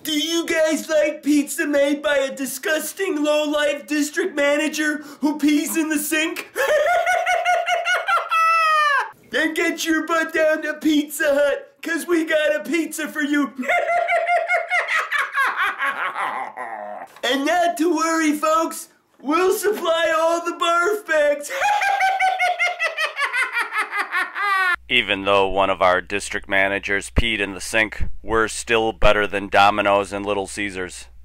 Do you guys like pizza made by a disgusting low-life district manager who pees in the sink? Then get your butt down to Pee-zza Hut, 'cause we got a pizza for you. And not to worry, folks, we'll supply all the barf bags. Even though one of our district managers peed in the sink, we're still better than Domino's and Little Caesars.